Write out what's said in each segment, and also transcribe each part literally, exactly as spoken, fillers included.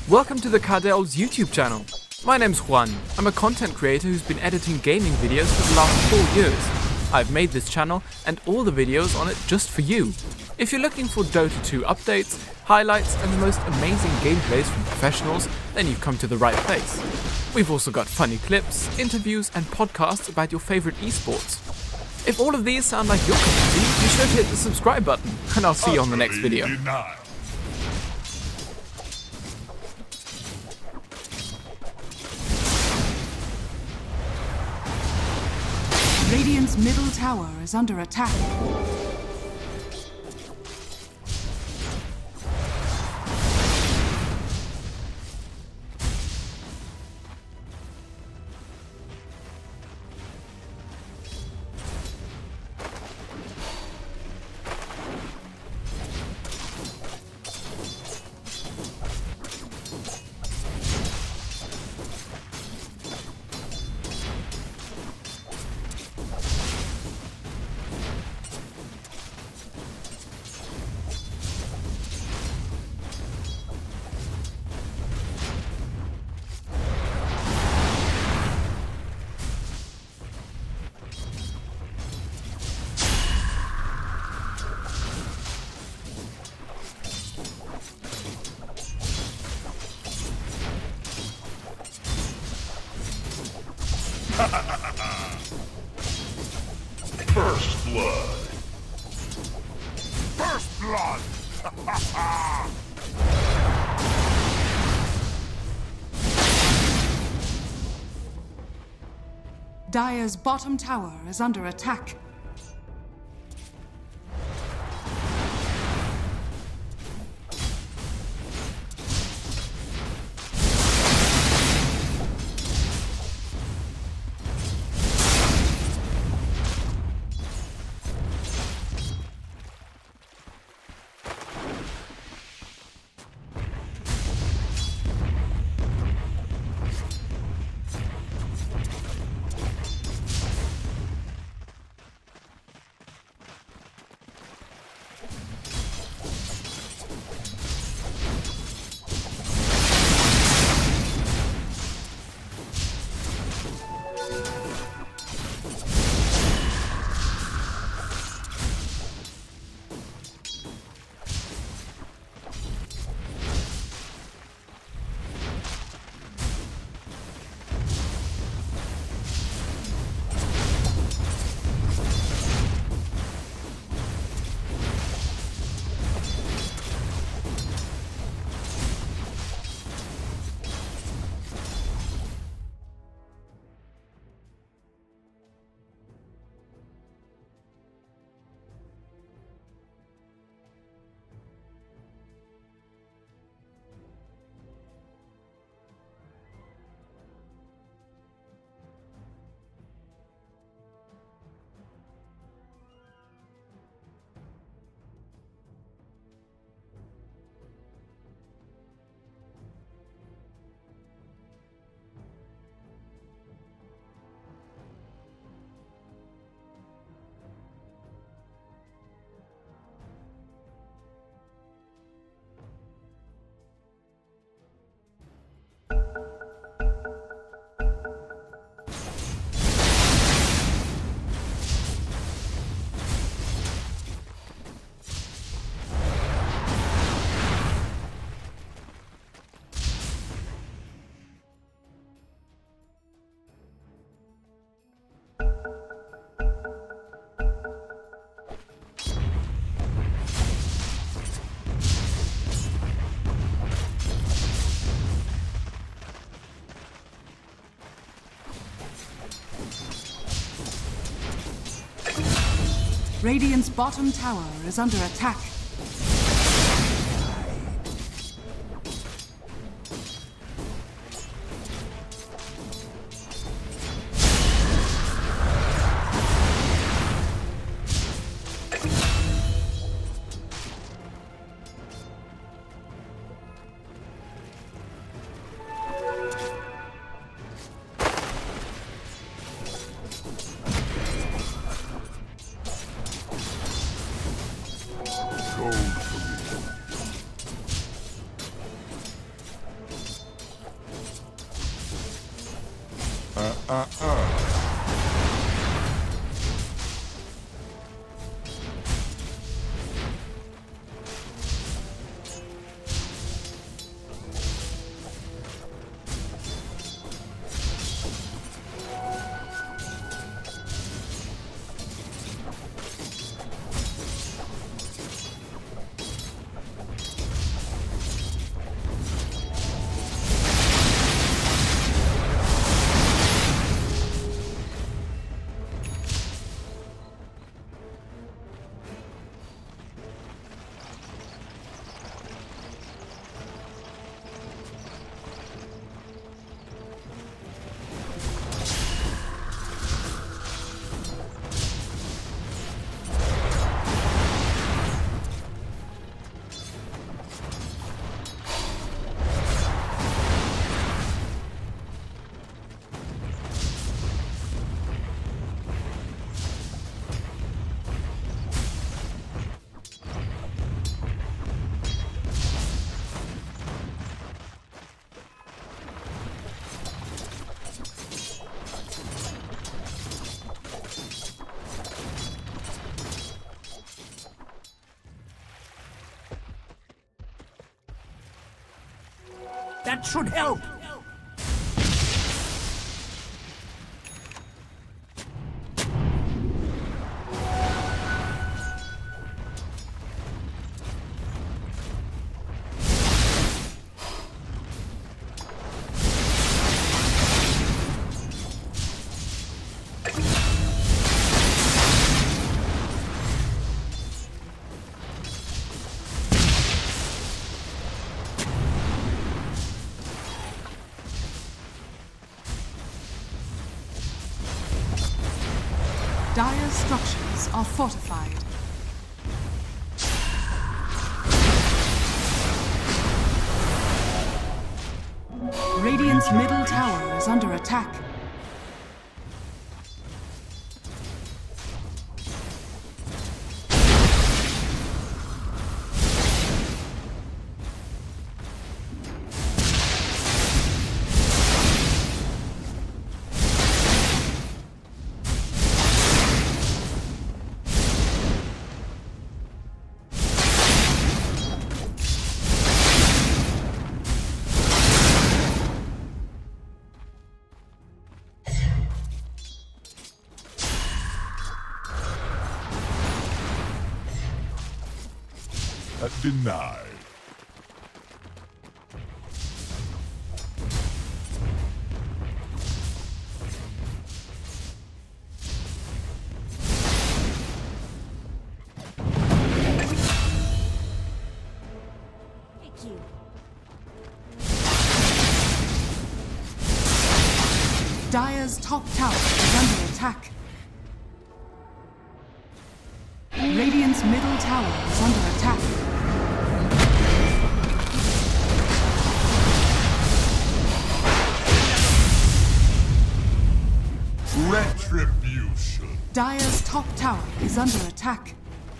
Welcome to the Cardel's YouTube channel. My name's Juan. I'm a content creator who's been editing gaming videos for the last four years. I've made this channel and all the videos on it just for you. If you're looking for Dota two updates, highlights and the most amazing gameplays from professionals, then you've come to the right place. We've also got funny clips, interviews and podcasts about your favorite esports. If all of these sound like your cup of tea, be sure to hit the subscribe button and I'll see you on the next video. Radiant's middle tower is under attack. First blood. First blood. Dire's bottom tower is under attack. Radiant's bottom tower is under attack. Uh-uh-uh. That should help! Dire's structures are fortified. Radiant's middle tower is under attack. Denied. Thank you. Dire's top tower is under attack. Radiant's middle tower is under attack. Retribution. Dire's top tower is under attack.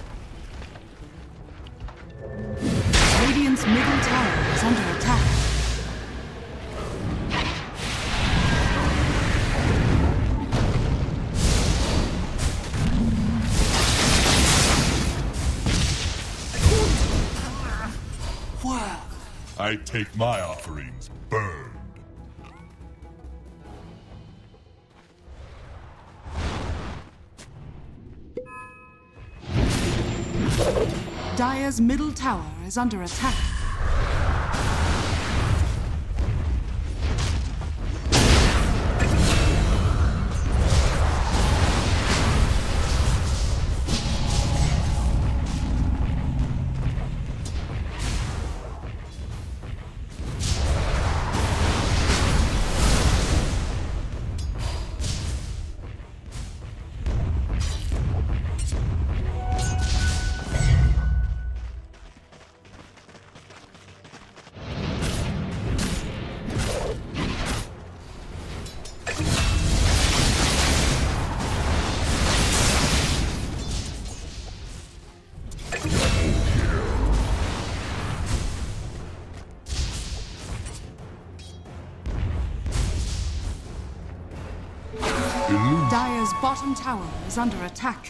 Radiant's middle tower is under attack. I take my offerings burned. Dire's middle tower is under attack. illusion. Dire's bottom tower is under attack.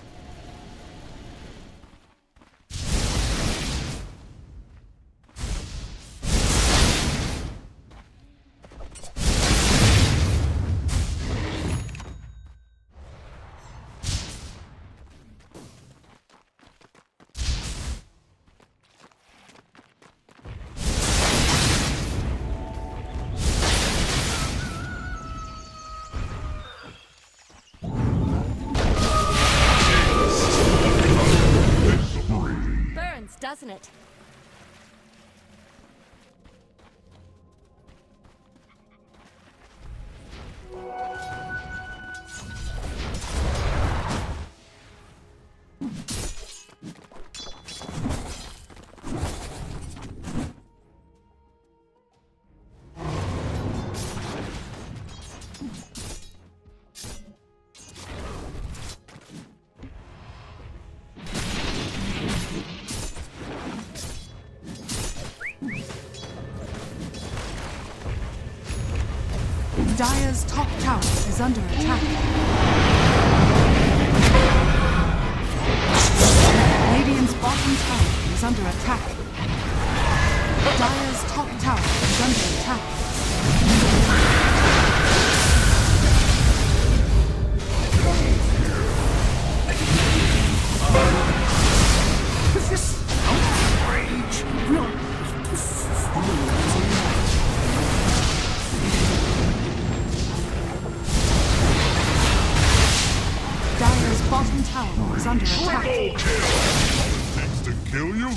Doesn't it? Dire's top tower is under attack. Radiant's bottom tower is under attack. Dire's top tower is under attack. This outrage will Dire's bottom tower is under attack. Triple kill! All it takes to kill you?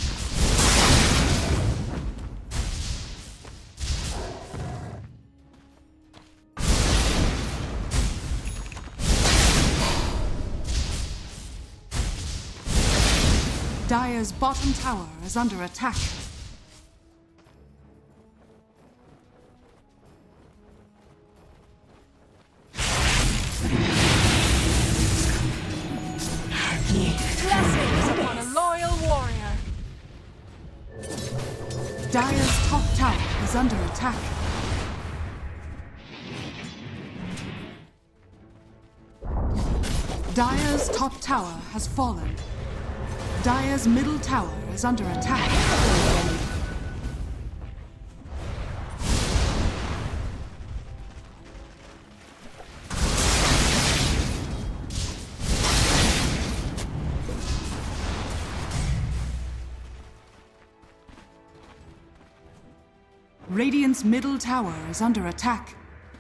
Dire's bottom tower is under attack. Blessings upon a loyal warrior. Dire's top tower is under attack. Dire's top tower has fallen. Dire's middle tower is under attack. Radiant's middle tower is under attack.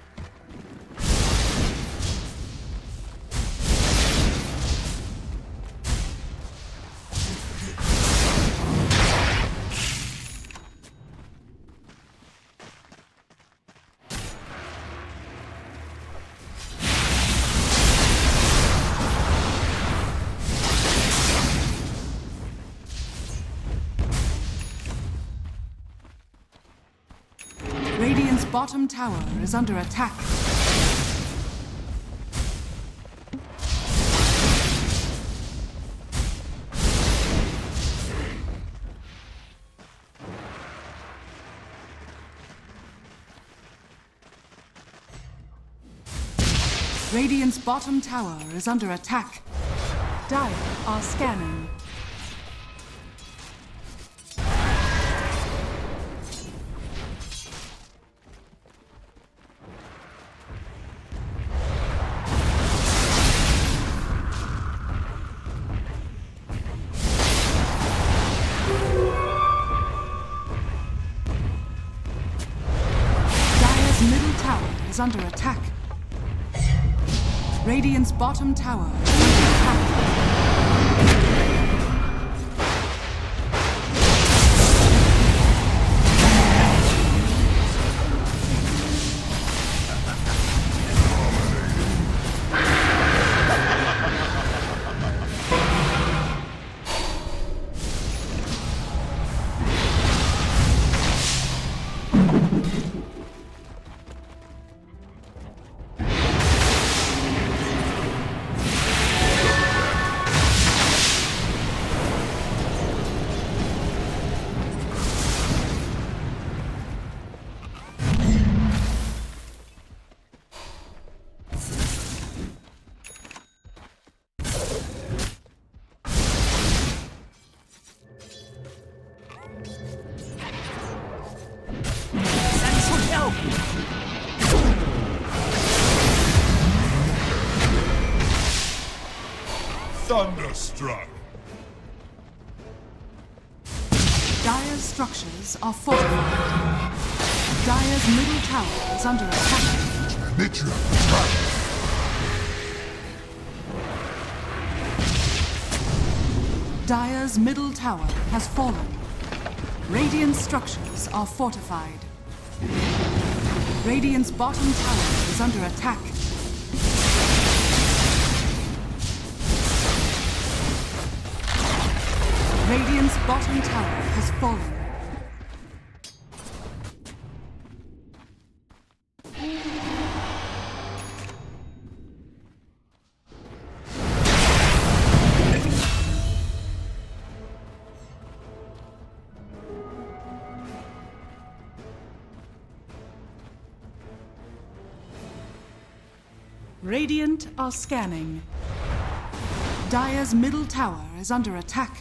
Radiant's bottom tower is under attack. Radiant's bottom tower is under attack. Dire are scanning. Dire's middle tower is under attack. Radiant's bottom tower is under attack. Thunderstruck. Dire's structures are fortified. Dire's middle tower is under attack. Mitra. Dire's middle tower has fallen. Radiant structures are fortified. Radiant's bottom tower is under attack. Radiant's bottom tower has fallen. Radiant are scanning. Dire's middle tower is under attack.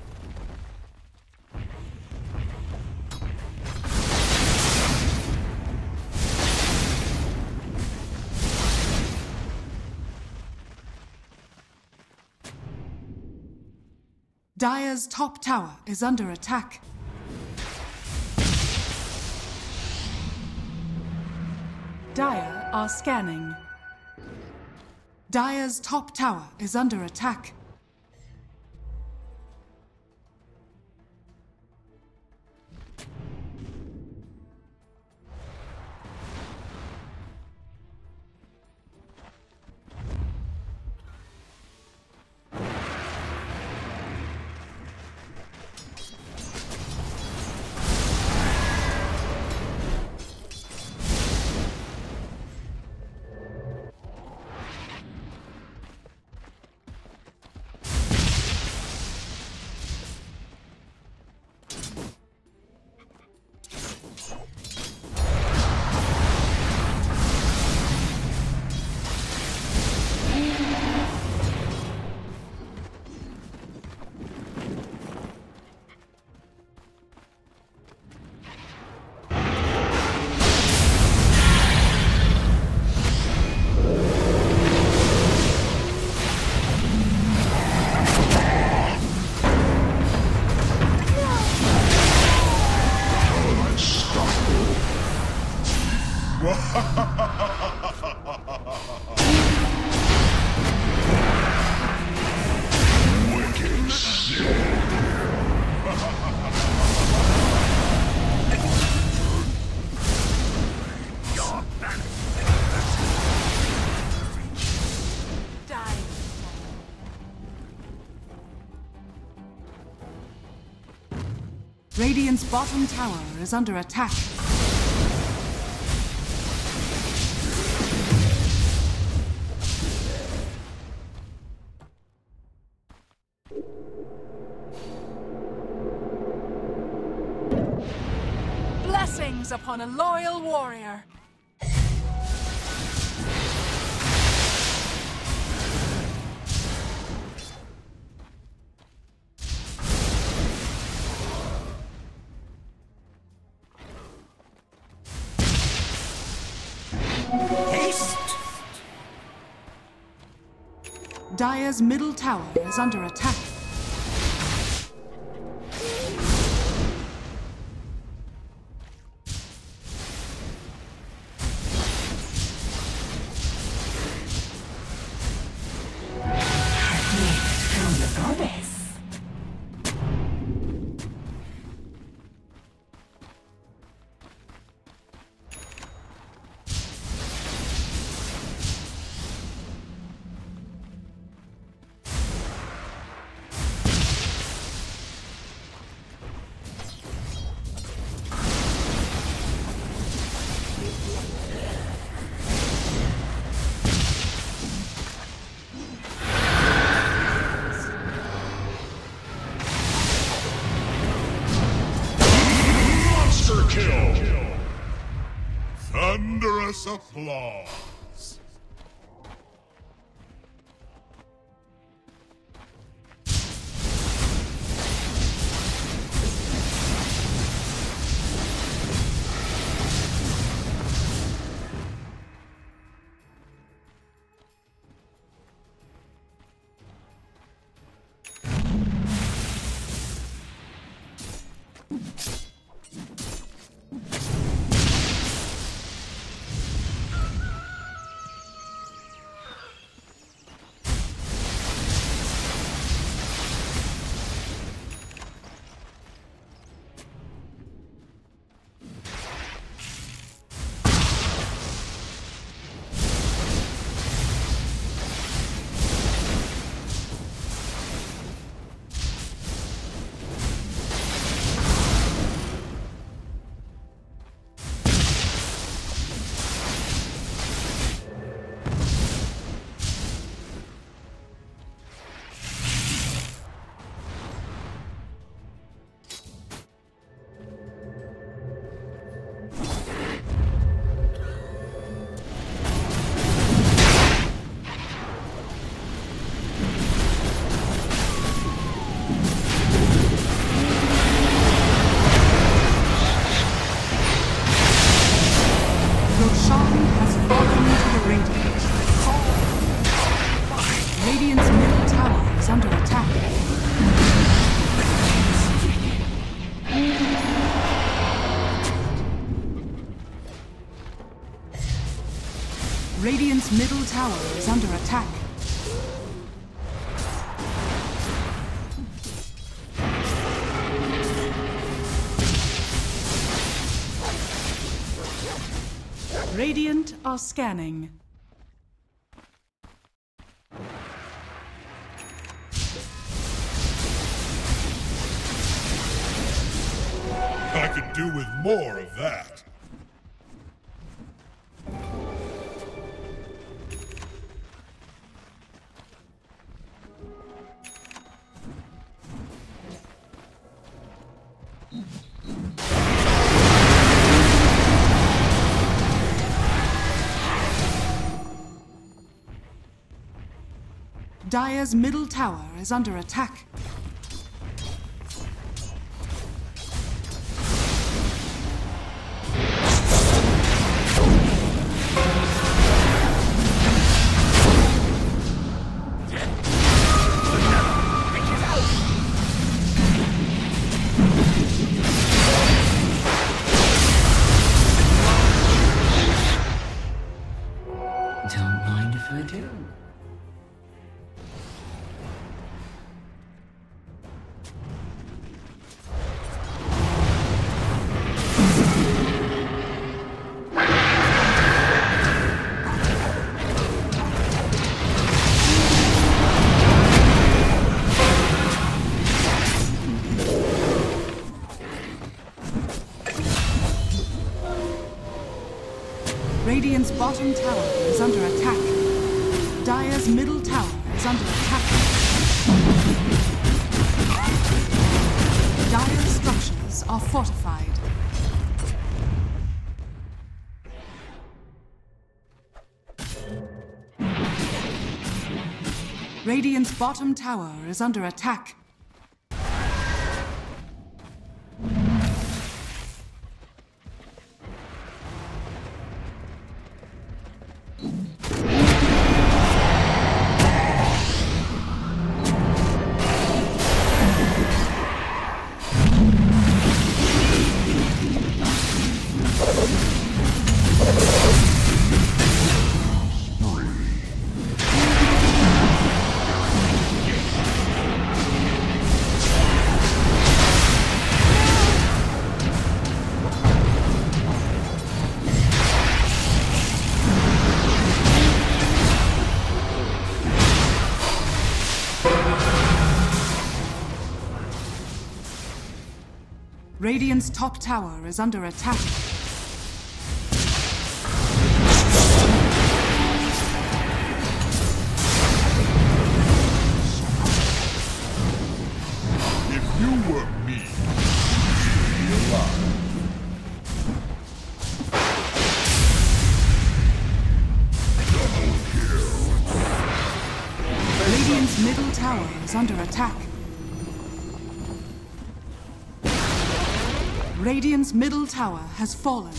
Dire's top tower is under attack. Dire are scanning. Dire's top tower is under attack. Radiant's bottom tower is under attack. Blessings upon a loyal warrior. Dire's middle tower is under attack. Thunderous applause. Radiant's middle tower is under attack. Radiant's middle tower is under attack. Radiant are scanning. I could do with more of that. Dire's middle tower is under attack. Don't mind if I do. Radiant's bottom tower is under attack. Dire's middle tower is under attack. Dire's structures are fortified. Radiant's bottom tower is under attack. Radiant's top tower is under attack. If you were me, you'd be alive. Double kill. Radiant's middle tower is under attack. Radiant's middle tower has fallen.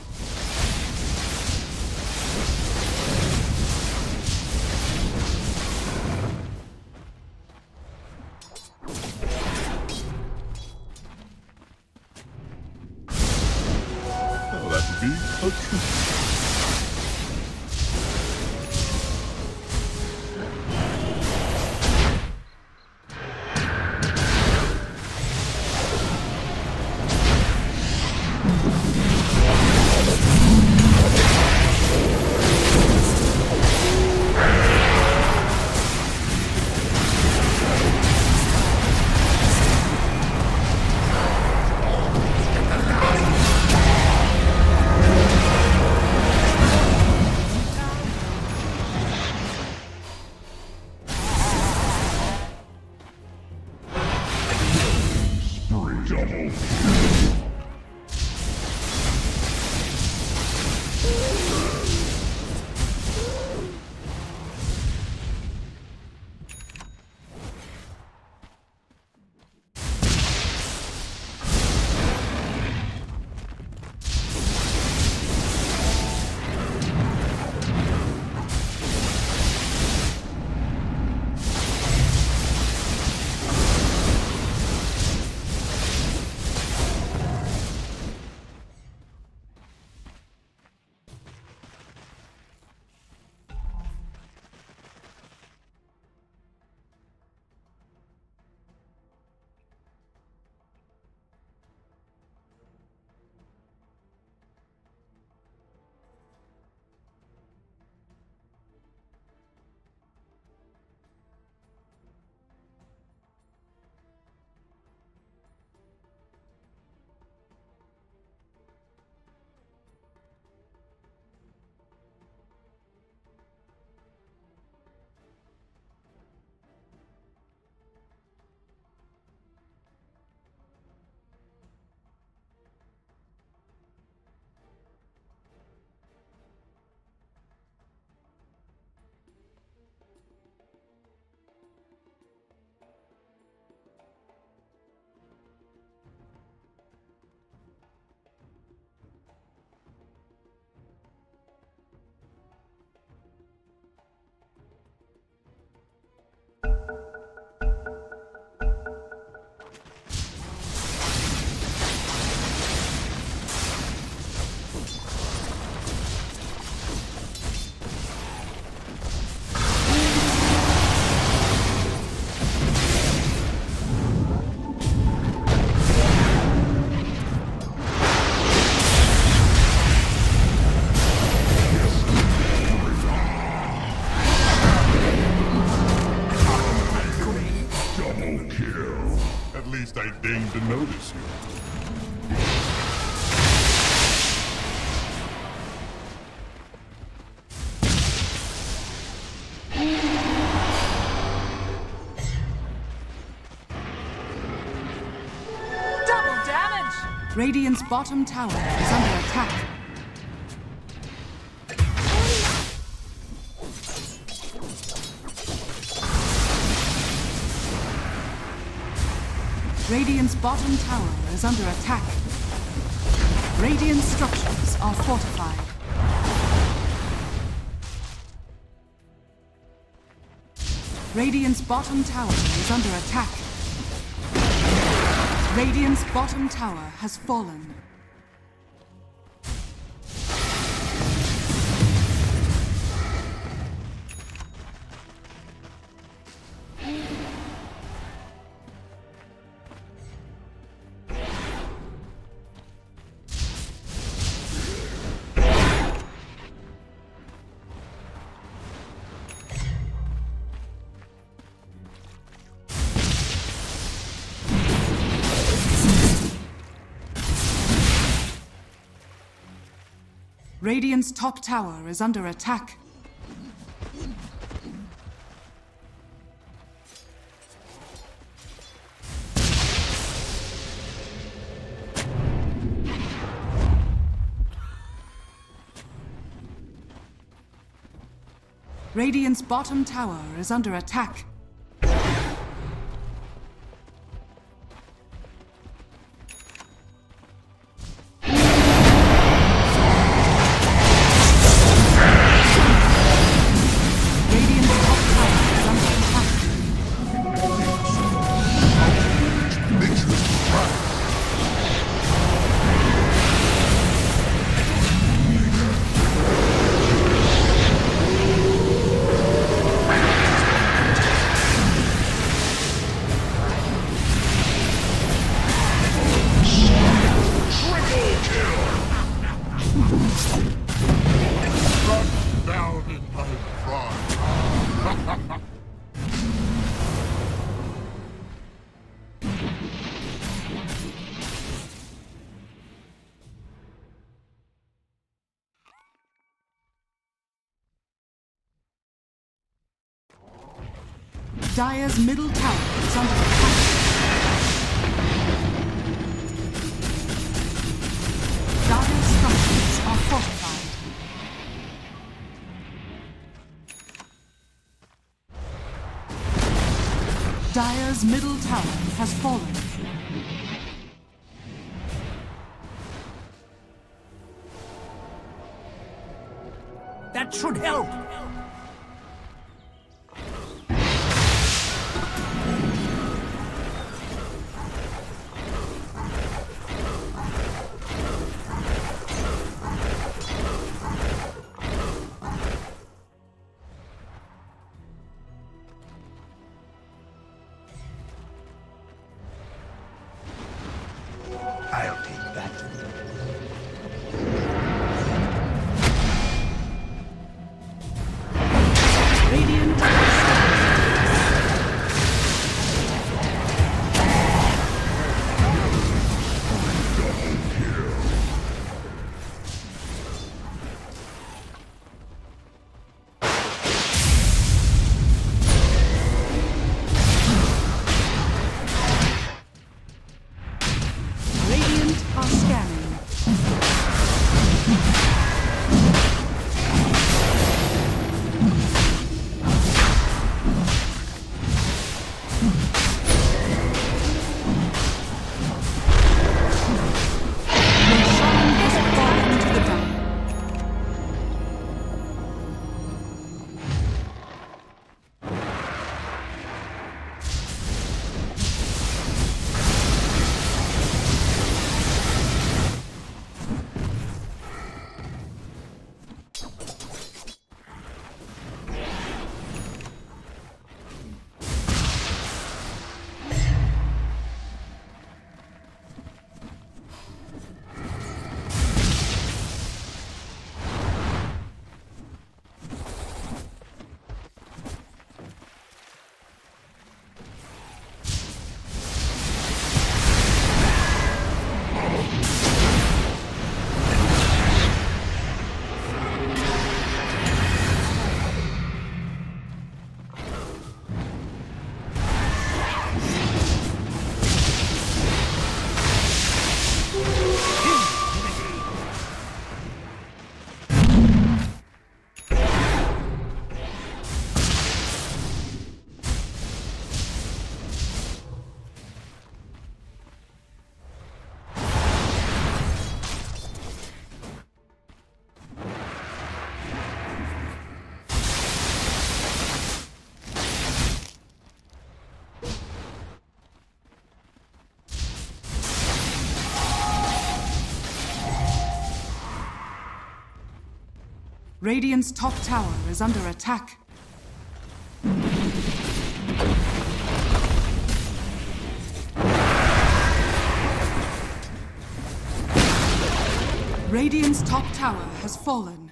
Oh, that would be a treat. Radiant's bottom tower is under attack. Radiant's bottom tower is under attack. Radiant structures are fortified. Radiant's bottom tower is under attack. Radiant's bottom tower has fallen. Radiant's top tower is under attack. Radiant's bottom tower is under attack. Dire's middle tower is under attack. Dire's structures are fortified. Dire's middle tower has fallen. That should help! I'll take that. Radiant's top tower is under attack. Radiant's top tower has fallen.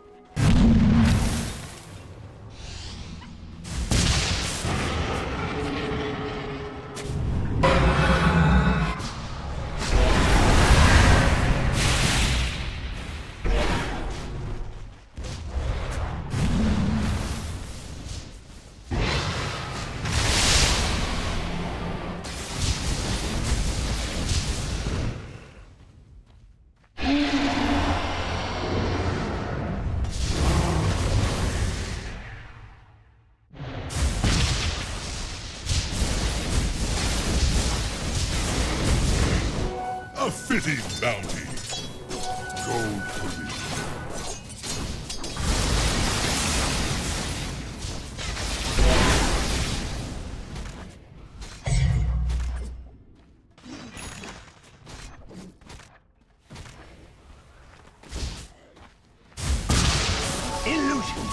A fitting bounty. Gold for me. Illusion.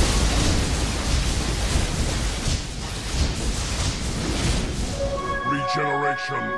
Regeneration.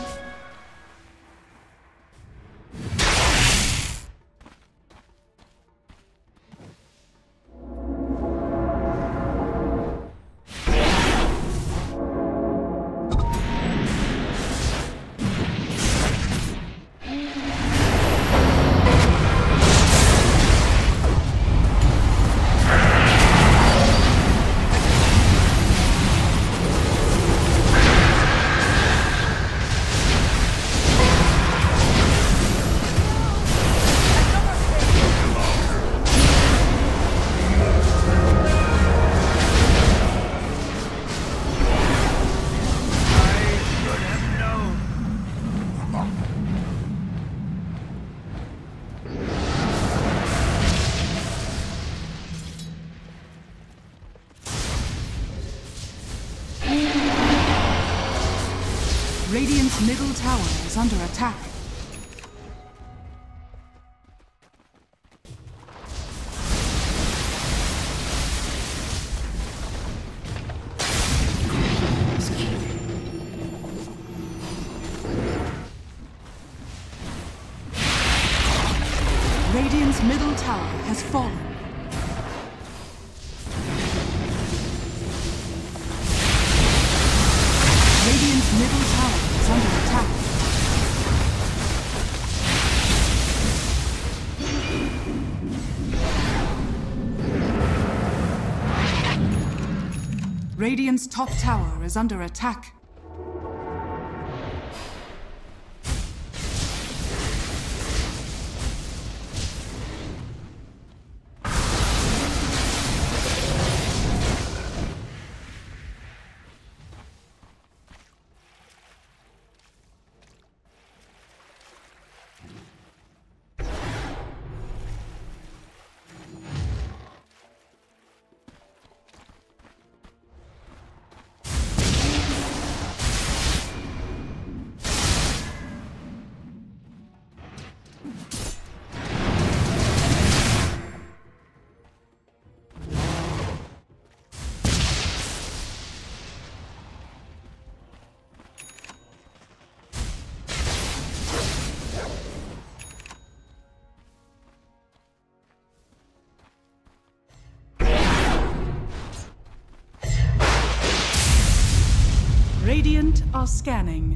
Radiant's middle tower is under attack. Radiant's middle tower has fallen. Radiant's middle tower is under attack. Radiant's top tower is under attack. Radiant are scanning.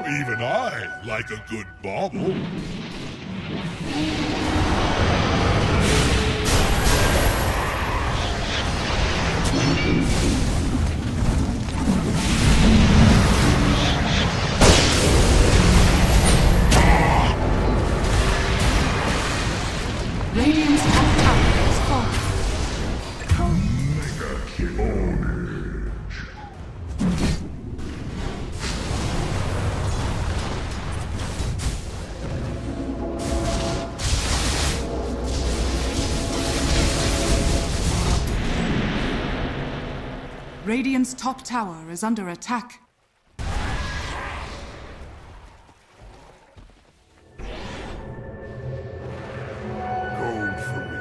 Even I like a good bauble. Radiant's top tower is falling. Mega carnage. Radiant's top tower is under attack. Gold for me.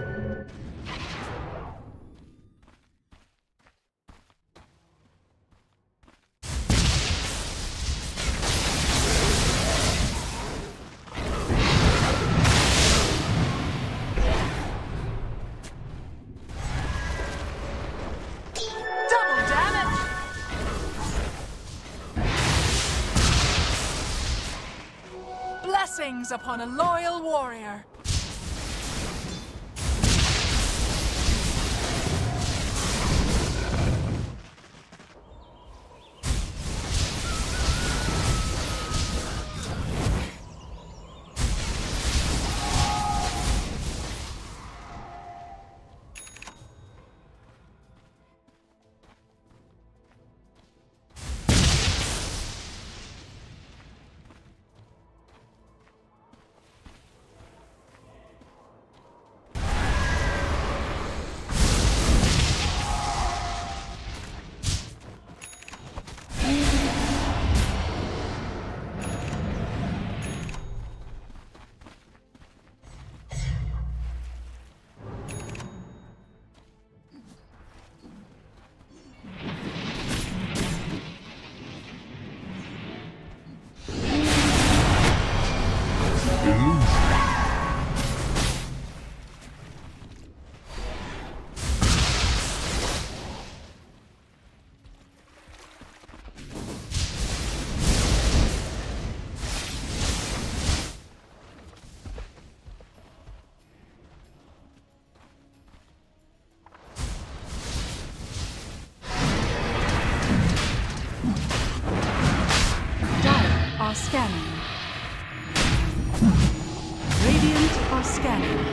Double damage! Blessings upon a loyal warrior. Are scanning. Radiant are scanning.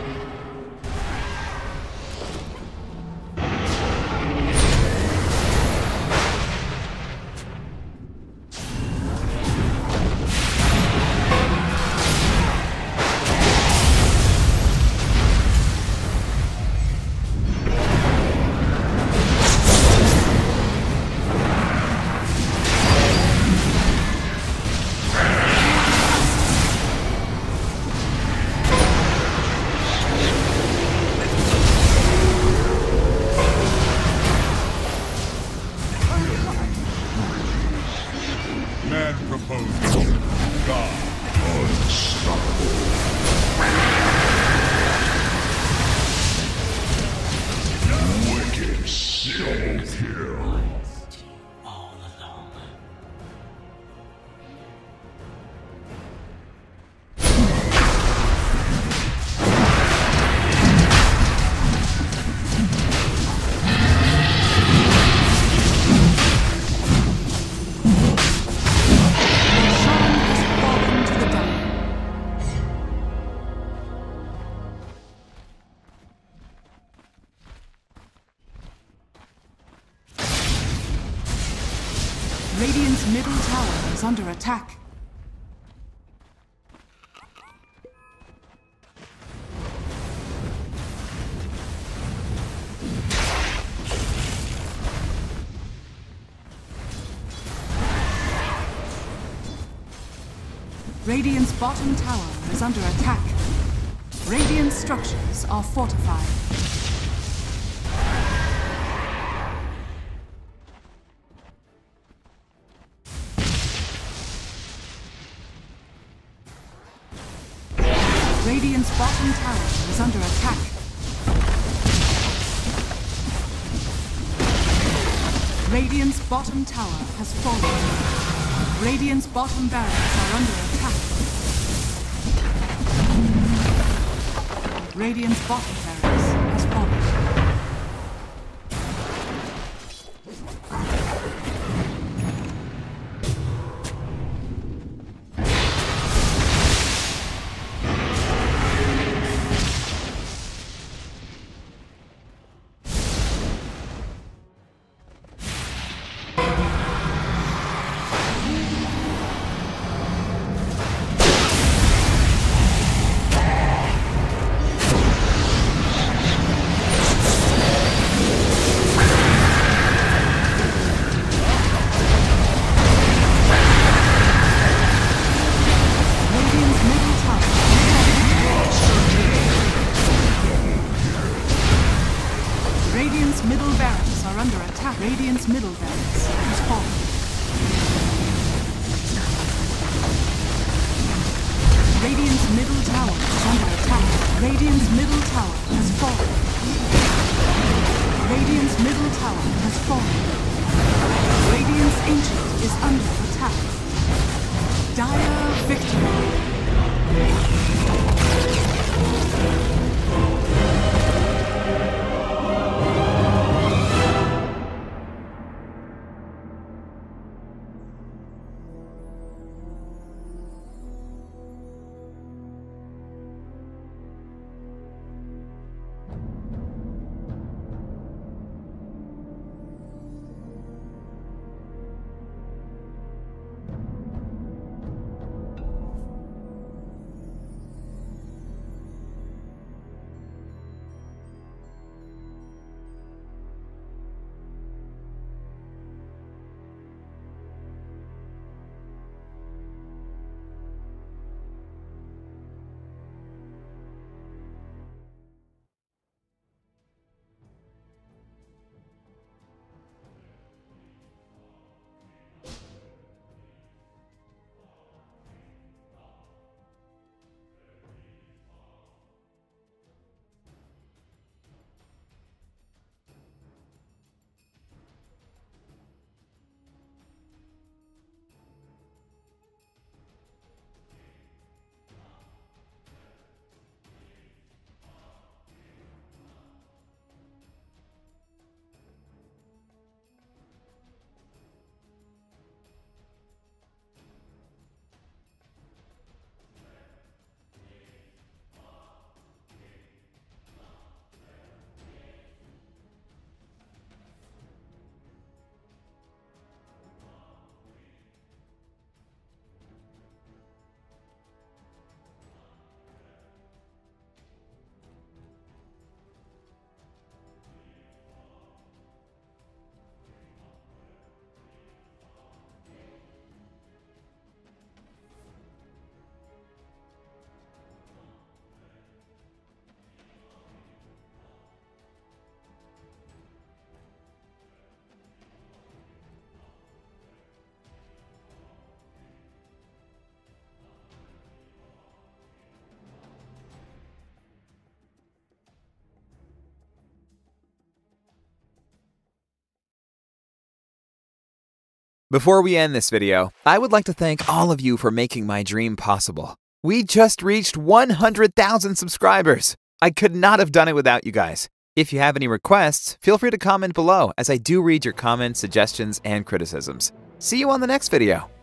Man proposes. God unstoppable. Wicked double kill. All along. Radiant's middle tower is under attack. Radiant's bottom tower is under attack. Radiant structures are fortified. Radiant's bottom tower is under attack. Radiant's bottom tower has fallen. Radiant's bottom barracks are under attack. Radiant's bottom barracks has fallen. Radiant's middle barracks are under attack. Radiant's middle barracks has fallen. Radiant's middle tower is under attack. Radiant's middle tower has fallen. Radiant's middle tower has fallen. Radiant's ancient is under attack. Dire victory. Before we end this video, I would like to thank all of you for making my dream possible. We just reached one hundred thousand subscribers. I could not have done it without you guys. If you have any requests, feel free to comment below, as I do read your comments, suggestions, and criticisms. See you on the next video.